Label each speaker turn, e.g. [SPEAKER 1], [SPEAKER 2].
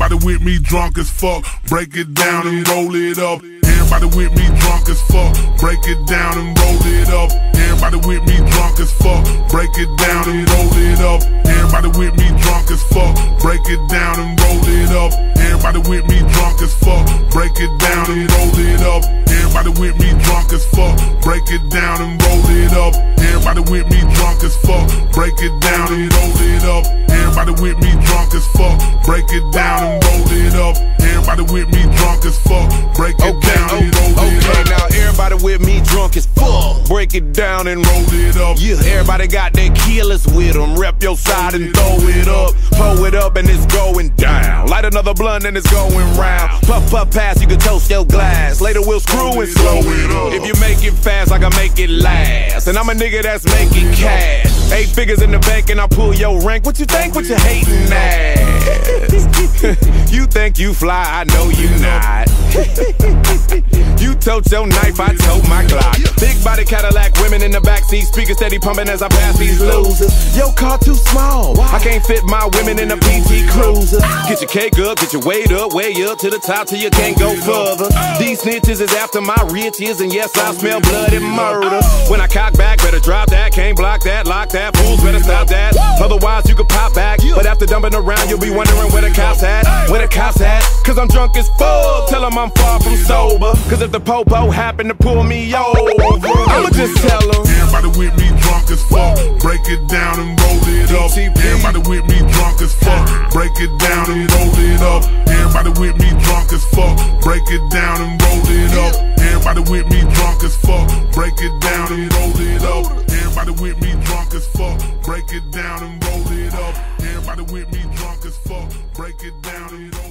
[SPEAKER 1] Everybody with me drunk as fuck, break it down and roll it up. Everybody with me drunk as fuck, break it down and roll it up. Everybody with me drunk as fuck, break it down and roll it up. Everybody with me drunk as fuck, break it down and roll it up. Everybody with me drunk as fuck, break it down and roll it up. Everybody with me drunk as fuck, break it down and roll it up. Everybody with me drunk as fuck, break it down and roll it up. Everybody with me drunk as fuck, break it down and roll it up. Everybody with me drunk as fuck, break it down and roll it up.
[SPEAKER 2] Now everybody with me drunk as fuck, break it down and roll it up. Yeah, everybody got their killers with them. Rep your side and throw it up, pull it up and it's going down. Light another blunt and it's going round. Puff, puff, pass, you can toast your glass. Later we'll screw and slow it up. If you make it fast, I can make it last. And I'm a nigga that's making cash. 8 figures in the bank and I pull your rank. What you think? What you hating ass? You think you fly, I know you not. You tote your knife, I tote my Glock. Big body Cadillac, women in the backseat, speakers steady pumping as I pass these losers. Your car too small, I can't fit my women in a PT Cruiser. Get your cake up, get your weight up, way up to the top till you can't go further. These snitches is after my riches, and yes, I smell blood and murder. When I cock back, better drop that, can't block that, lock that, fools better stop that. Otherwise you could pop back, but after dumping around you'll be wondering where the cops at. Where the cops at? Cause I'm drunk as fuck, tell them I'm far from sober. Cause if the popo happen to pull me over, I'ma just tell them.
[SPEAKER 1] Everybody with me drunk as fuck, break it down and roll it up. Everybody with me drunk as fuck, break it down and roll it up. Everybody with me drunk as fuck, break it down and roll it up. Everybody with me drunk as fuck, break it down and roll it up. Everybody with me drunk as fuck, break it down and roll it up. Everybody with me drunk as fuck, break it down and roll it up.